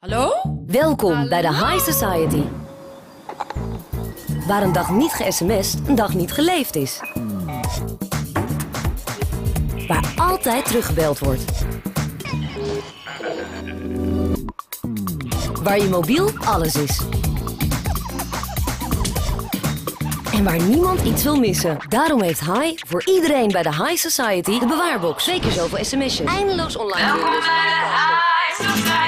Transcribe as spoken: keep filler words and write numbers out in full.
Hallo? Welkom Hallo? bij de High Society. Waar een dag niet ge-sms'd, een dag niet geleefd is. Waar altijd teruggebeld wordt. Waar je mobiel alles is. En waar niemand iets wil missen. Daarom heeft High voor iedereen bij de High Society de bewaarbox. Twee keer zoveel sms'jes. Eindeloos online. Welkom bij de High Society.